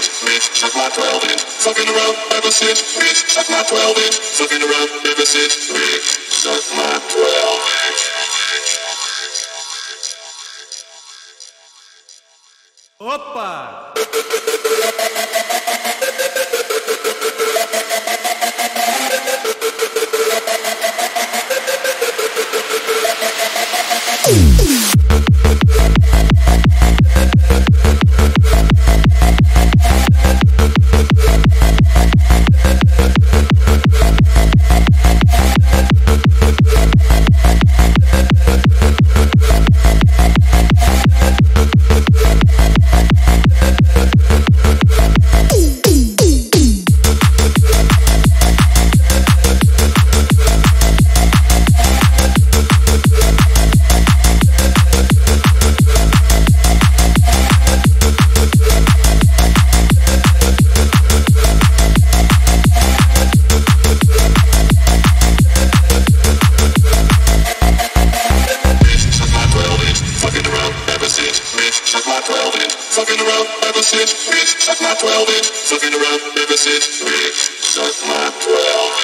since. Bitch, suck my 12 inch. Fucking around ever since. Bitch, suck my 12 inch. Fucking around ever since. Bitch, suck my 12 inch. Opa! Fucking around ever since. Bitch, suck my 12 inch. Fucking around ever since. Bitch, suck my 12.